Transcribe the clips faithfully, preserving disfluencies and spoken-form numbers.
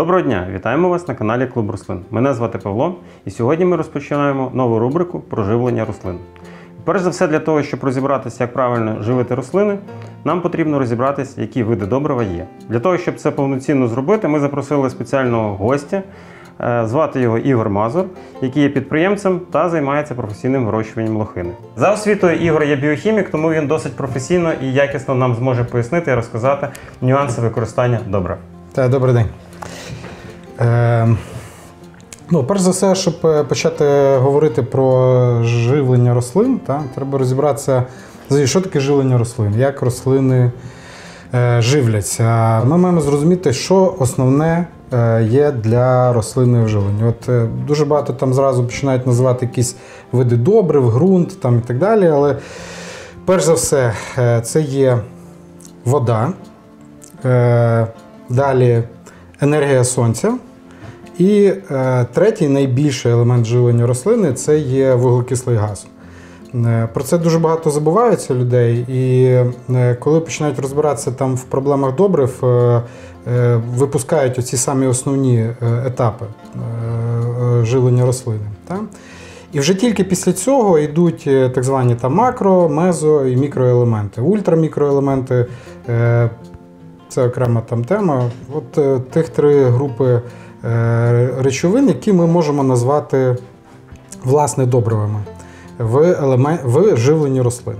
Доброго дня! Вітаємо вас на каналі Клуб Рослин. Мене звати Павло, і сьогодні ми розпочинаємо нову рубрику про живлення рослин. Перш за все, для того, щоб розібратися, як правильно живити рослини, нам потрібно розібратися, які види добрива є. Для того, щоб це повноцінно зробити, ми запросили спеціального гостя. Звати його Ігор Мазур, який є підприємцем та займається професійним вирощуванням лохини. За освітою Ігор є біохімік, тому він досить професійно і якісно нам зможе пояснити і розказати нюанси використання добрив. Так, добрий день. Е, ну, перш за все, щоб почати говорити про живлення рослин, та, треба розібратися, що таке живлення рослин, як рослини е, живляться. Ми маємо зрозуміти, що основне є для рослинної вживлення. От е, дуже багато там зразу починають називати якісь види добрив, ґрунт там, і так далі, але перш за все е, це є вода, е, далі енергія сонця і е, третій найбільший елемент живлення рослини – це є вуглекислий газ. Е, про це дуже багато забувається людей, і е, коли починають розбиратися там в проблемах добрив, е, е, випускають оці самі основні е, етапи е, живлення рослини. Та? І вже тільки після цього йдуть так звані там, макро, мезо і мікроелементи. Ультрамікроелементи е, – це окрема там тема. От е, тих три групи е, речовин, які ми можемо назвати власне добривами в, елемент, в живленні рослин.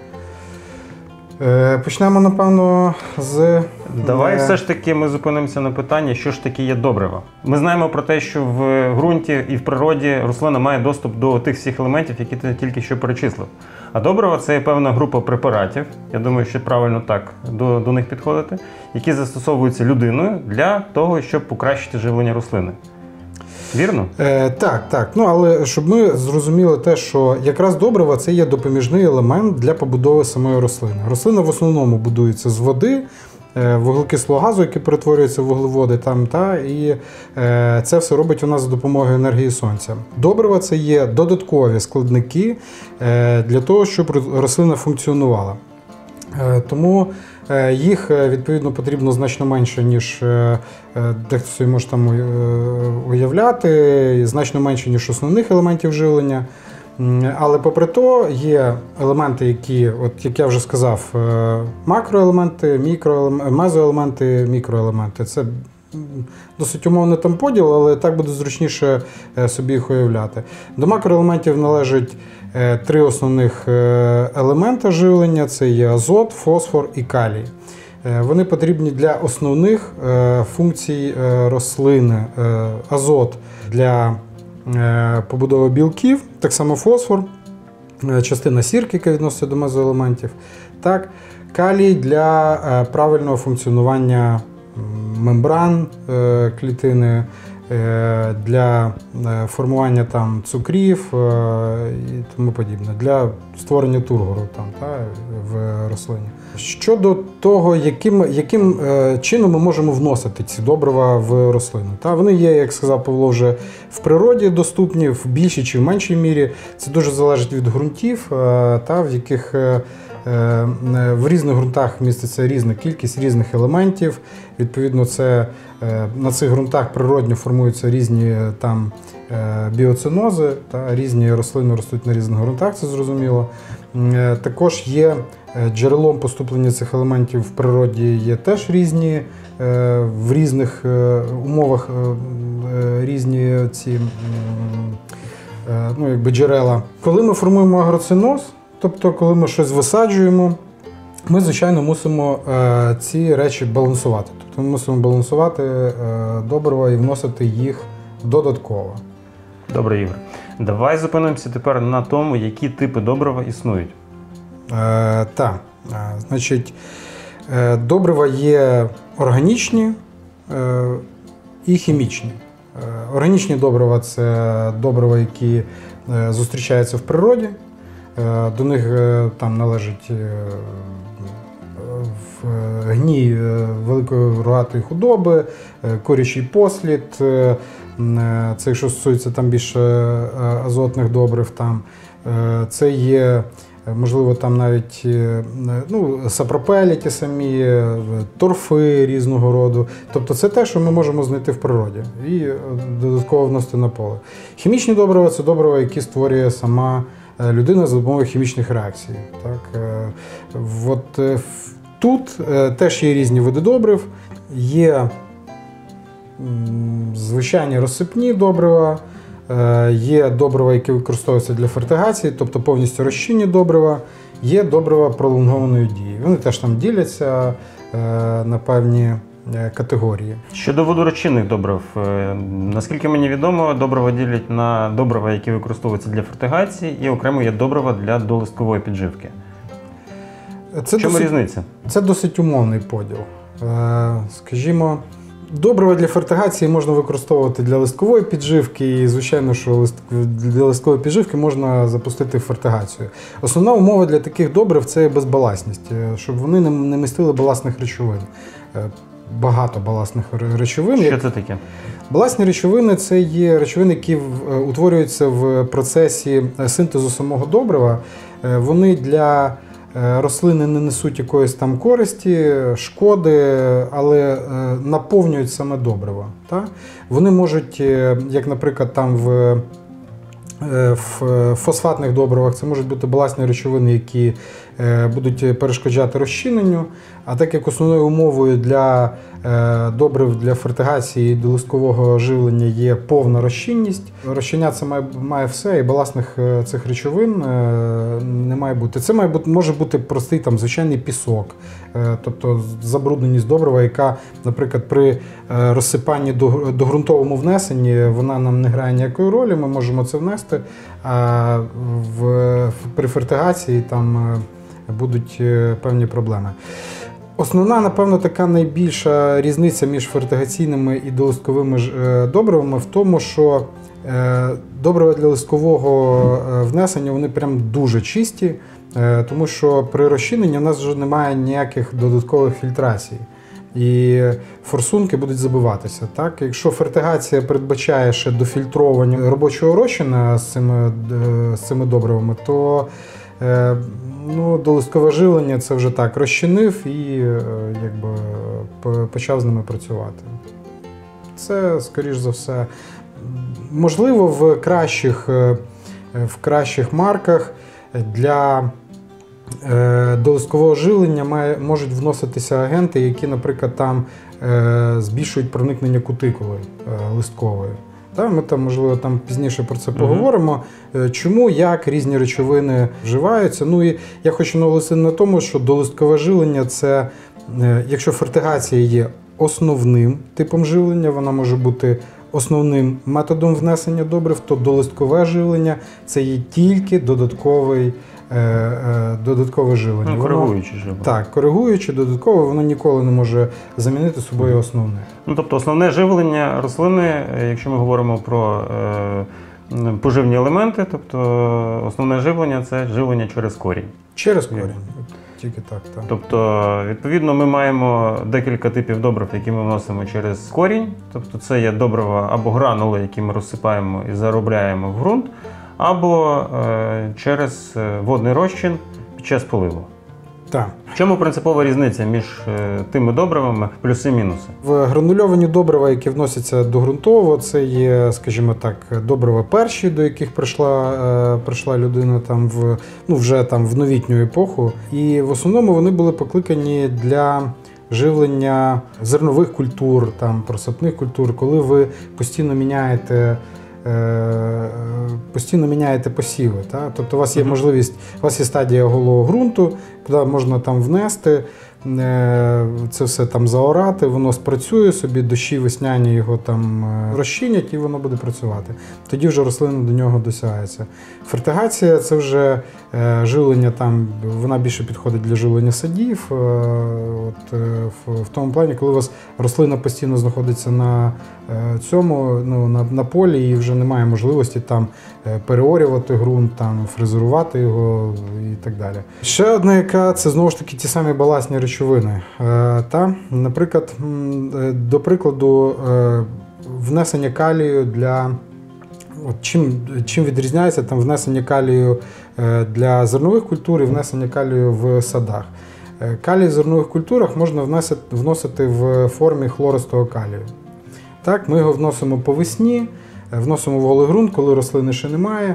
Е, почнемо, напевно, з... Давай все ж таки ми зупинимося на питанні, що ж таке є добрива. Ми знаємо про те, що в ґрунті і в природі рослина має доступ до тих всіх елементів, які ти тільки що перечислив. А добрива – це є певна група препаратів, я думаю, що правильно так до, до них підходити, які застосовуються людиною для того, щоб покращити живлення рослини. Вірно? Е, так, так. Ну, але щоб ми зрозуміли те, що якраз добрива – це є допоміжний елемент для побудови самої рослини. Рослина в основному будується з води, вуглекислого газу, який перетворюється в вуглеводи, там, та, і е, це все робить у нас за допомогою енергії сонця. Добрива – це є додаткові складники е, для того, щоб рослина функціонувала. Е, тому е, їх, відповідно, потрібно значно менше, ніж е, дехто собі може там уявляти, значно менше, ніж основних елементів живлення. Але попри то є елементи, які, от як я вже сказав, макроелементи, мікроелементи, мезоелементи, мікроелементи. Це досить умовний там поділ, але так буде зручніше собі їх уявляти. До макроелементів належать три основних елементи живлення. Це є азот, фосфор і калій. Вони потрібні для основних функцій рослини. Азот для побудови білків, так само фосфор, частина сірки, яка відноситься до мезоелементів, так, калій для правильного функціонування мембран клітини, для формування там цукрів і тому подібне, для створення тургору там, та, в рослині. Щодо того, яким, яким чином ми можемо вносити ці добрива в рослину. Та, вони є, як сказав Павло, вже в природі доступні, в більшій чи в меншій мірі. Це дуже залежить від ґрунтів, та, в яких в різних ґрунтах міститься різна кількість різних елементів. Відповідно, це, на цих ґрунтах природньо формуються різні там, біоцинози, та, різні рослини ростуть на різних ґрунтах, це зрозуміло. Також є джерелом поступлення цих елементів в природі є теж різні, в різних умовах різні ці ну, якби джерела. Коли ми формуємо агроциноз, тобто, коли ми щось висаджуємо, ми, звичайно, мусимо е, ці речі балансувати. Тобто ми мусимо балансувати е, добрива і вносити їх додатково. Добре, Ігор. Давай зупинимося тепер на тому, які типи добрива існують. Е, так. Е, значить, е, добрива є органічні е, і хімічні. Е, органічні добрива – це добрива, які е, зустрічаються в природі. До них там належить гній великої рогатої худоби, корячий послід, це якщо стосується там більше азотних добрив, там, це є можливо, там навіть ну, сапропелі ті самі, торфи різного роду. Тобто це те, що ми можемо знайти в природі і додатково вносити на поле. Хімічні добрива – це добрива, які створює сама людина за допомогою хімічних реакцій. Так? От тут теж є різні види добрив, є звичайні розсипні добрива, є добрива, які використовуються для фертигації, тобто повністю розчинні добрива, є добрива пролонгованої дії. Вони теж там діляться на певні категорії. Щодо водорозчинних добрив, наскільки мені відомо, добрива ділять на добрива, які використовуються для фертигації, і окремо є добрива для долисткової підживки. Це В чому досить, різниця? Це досить умовний поділ. Скажімо, добрива для фертигації можна використовувати для листкової підживки, і, звичайно, що для листкової підживки можна запустити фертигацію. Основна умова для таких добрив – це безбалансність, щоб вони не містили баластних речовин. Багато баластних речовин. Що це таке? Баластні речовини – це є речовини, які утворюються в процесі синтезу самого добрива. Вони для рослини не несуть якоїсь там користі, шкоди, але наповнюють саме добриво. Так? Вони можуть, як, наприклад, там в, в фосфатних добривах, це можуть бути баластні речовини, які будуть перешкоджати розчиненню, а так як основною умовою для добрив для фертигації і до листкового живлення є повна розчинність. Розчиняться це має, має все, і баластних цих речовин не має бути. Це має бути, може бути простий там, звичайний пісок, тобто забрудненість добрива, яка, наприклад, при розсипанні до, до ґрунтовому внесенні, вона нам не грає ніякої ролі, ми можемо це внести, а в, при фертигації там будуть певні проблеми. Основна, напевно, така найбільша різниця між фертигаційними і долистковими добривами в тому, що добрива для листкового внесення, вони прям дуже чисті, тому що при розчиненні у нас вже немає ніяких додаткових фільтрацій. І форсунки будуть забиватися. Так? Якщо фертигація передбачає ще дофільтровування робочого розчину з цими, з цими добривами, то ну, долисткове живлення це вже так розчинив і якби, почав з ними працювати. Це, скоріш за все, можливо, в кращих, в кращих марках для долисткового живлення має, можуть вноситися агенти, які, наприклад, там збільшують проникнення кутикули листкової. Ми там, можливо, там пізніше про це поговоримо. Чому, як різні речовини вживаються. Ну і я хочу наголосити на тому, що долисткове живлення – це, якщо фертигація є основним типом живлення, вона може бути основним методом внесення добрив, то долисткове живлення – це є тільки додатковий додаткове живлення. Ну, коригуюче живлення. Так, коригуюче, додаткове, воно ніколи не може замінити собою основне. Ну, тобто основне живлення рослини, якщо ми говоримо про е, поживні елементи, тобто основне живлення – це живлення через корінь. Через корінь. Тільки так, так. Тобто, відповідно, ми маємо декілька типів добрив, які ми вносимо через корінь. Тобто це є добрива або гранули, які ми розсипаємо і заробляємо в ґрунт, або е, через водний розчин під час поливу. Так. В чому принципова різниця між е, тими добривами, плюси-мінуси? В гранульовані добрива, які вносяться до ґрунтового, це є, скажімо так, добрива перші, до яких прийшла, е, прийшла людина там в, ну, вже там в новітню епоху. І в основному вони були покликані для живлення зернових культур, там, просапних культур, коли ви постійно міняєте постійно міняєте посіви. Та? Тобто у вас є можливість, у вас є стадія голого ґрунту, куди можна там внести, це все там заорати, воно спрацює собі, дощі весняні його там розчинять і воно буде працювати. Тоді вже рослина до нього досягається. Фертигація – це вже живлення, там, вона більше підходить для живлення садів. От, в, в тому плані, коли у вас рослина постійно знаходиться на цьому, ну, на, на полі і вже немає можливості там переорювати ґрунт, там, фрезерувати його і так далі. Ще одна, яка це знову ж таки ті самі баластні речовини. Та, наприклад, до прикладу, внесення калію для от чим, чим відрізняється там внесення калію для зернових культур і внесення калію в садах. Калій в зернових культурах можна вносити, вносити в формі хлористого калію. Так, ми його вносимо по весні, вносимо в голий ґрунт, коли рослини ще немає.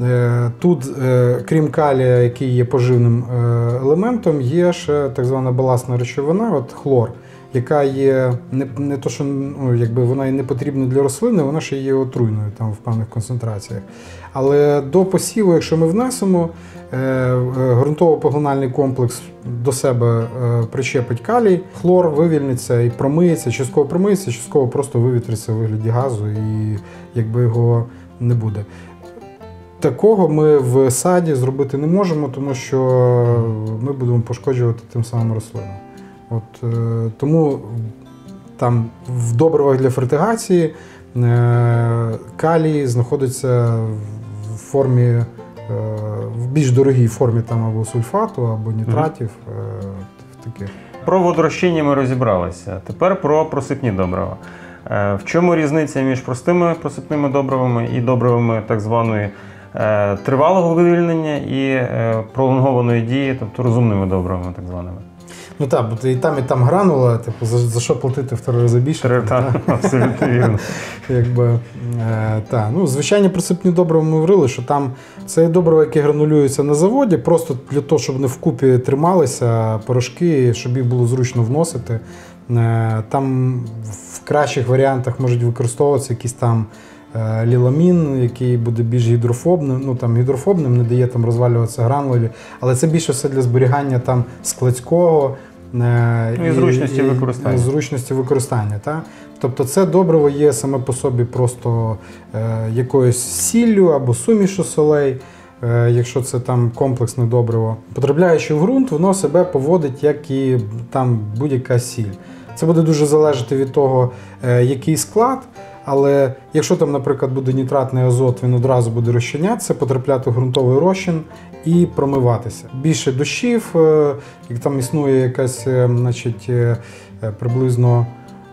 Тут, крім калія, який є поживним елементом, є ще так звана баластна речовина, от хлор, яка є не, не то, що ну, якби вона і не потрібна для рослини, вона ще є отруйною там в певних концентраціях. Але до посіву, якщо ми внесемо, ґрунтово-поглинальний комплекс до себе причепить калій, хлор вивільниться і промиється, частково промиється, частково просто вивітриться у вигляді газу і якби його не буде. Такого ми в саді зробити не можемо, тому що ми будемо пошкоджувати тим самим рослину. От, е, тому там в добривах для фертигації е, калій знаходиться в формі, е, в більш дорогій формі там або сульфату, або нітратів. Е, таке. Про водорозчинні ми розібралися. Тепер про просипні добрива. Е, в чому різниця між простими просипними добривами і добривами так званої е, тривалого вивільнення і е, пролонгованої дії, тобто розумними добривами так званими? Ну так, бо і там, і там гранула, типу, за, за що платити в три рази більше? Так, абсолютно вірно. Якби, е, та. Ну, звичайні присипні добрива ми говорили, що там це добрива, які гранулюються на заводі, просто для того, щоб не вкупі трималися порошки, щоб їх було зручно вносити. Е, там в кращих варіантах можуть використовуватися якісь там ліламін, який буде більш гідрофобним, ну там гідрофобним, не дає там розвалюватися гранулі, але це більше все для зберігання там складського ну, і зручності і, використання. І, зручності використання, та? Тобто це добриво є саме по собі просто е, якоюсь сіллю або сумішу солей, е, якщо це там комплексне добриво. Потрапляючи в ґрунт, воно себе поводить як і там будь-яка сіль. Це буде дуже залежати від того, е, який склад. Але якщо там, наприклад, буде нітратний азот, він одразу буде розчинятися, потрапляти в ґрунтовий розчин і промиватися. Більше дощів, як там існує якась, значить, приблизно,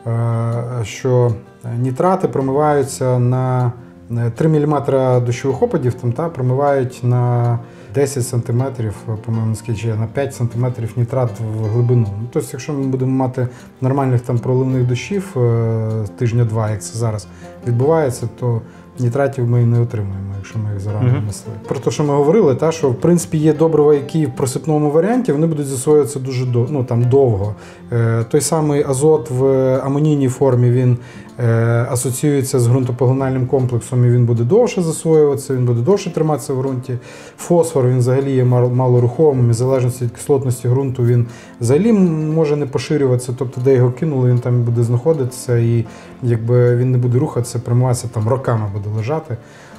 що нітрати промиваються на три міліметри дощових опадів, там, та, промивають на десять сантиметрів, по-моєму, скільки, на п'ять сантиметрів нітрат в глибину. Ну, тобто, якщо ми будемо мати нормальних там проливних дощів тижня-два, як це зараз відбувається, то нітратів ми і не отримуємо, якщо ми їх зарано Mm-hmm. несли. Про те, що ми говорили, та, що в принципі є добрива, які в просипному варіанті, вони будуть засвоюватися дуже ну, там, довго. Е, той самий азот в амонійній формі, він е, асоціюється з ґрунтопоглинальним комплексом і він буде довше засвоюватися, він буде довше триматися в ґрунті. Фосфор, він взагалі є малорухомим, і в залежності від кислотності ґрунту він взагалі може не поширюватися, тобто де його кинули, він там буде знаходитися і якби він не буде рухатися, промиватися, там роками буде лежати.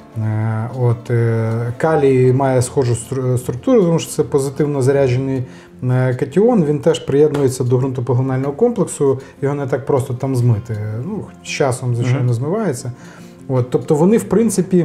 От, калій має схожу структуру, тому що це позитивно заряджений катіон, він теж приєднується до ґрунтопоглинального комплексу, його не так просто там змити. Ну, з часом, звичайно, змивається. От, тобто вони, в принципі,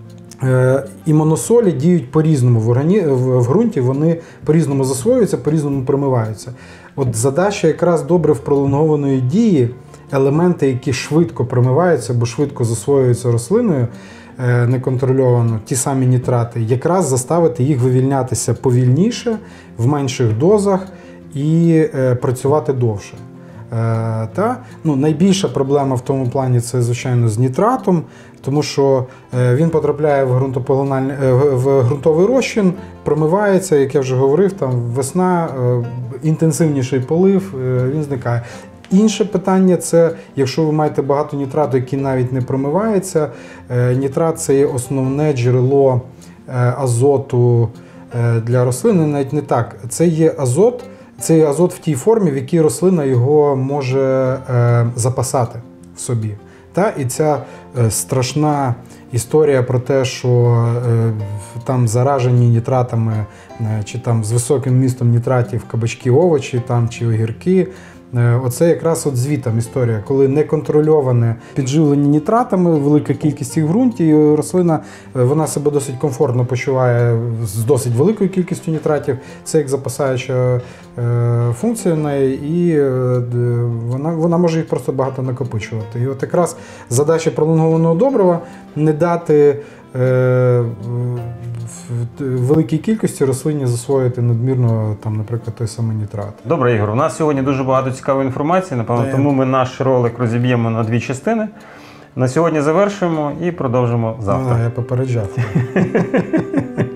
і моносолі діють по-різному в, органі... в ґрунті, вони по-різному засвоюються, по-різному промиваються. От задача якраз добрив пролонгованої дії, елементи, які швидко промиваються або швидко засвоюються рослиною, неконтрольовано, ті самі нітрати, якраз заставити їх вивільнятися повільніше, в менших дозах і е, працювати довше. Е, та? Ну, найбільша проблема в тому плані це, звичайно, з нітратом, тому що е, він потрапляє в, ґрунтопоглинальний, е, в ґрунтовий розчин, промивається, як я вже говорив, там весна, е, інтенсивніший полив, е, він зникає. Інше питання – це, якщо ви маєте багато нітрату, який навіть не промивається, нітрат – це є основне джерело азоту для рослини, навіть не так. Це є азот, це є азот в тій формі, в якій рослина його може запасати в собі. Та? І ця страшна історія про те, що там заражені нітратами чи там з високим містом нітратів кабачки, овочі там, чи огірки, Е, Оце якраз от звітом історія, коли неконтрольоване підживлення нітратами, велика кількість їх в ґрунті, і рослина е, вона себе досить комфортно почуває з досить великою кількістю нітратів. Це як запасаюча е, функція в неї, і е, вона, вона може їх просто багато накопичувати. І от якраз задача пролонгованого добрива не дати е, в великій кількості рослині засвоїти надмірно, там, наприклад, той самий нітрат. Добре, Ігор, у нас сьогодні дуже багато цікавої інформації, напевно, Та, тому ми наш ролик розіб'ємо на дві частини. На сьогодні завершуємо і продовжимо завтра. А, я попереджав.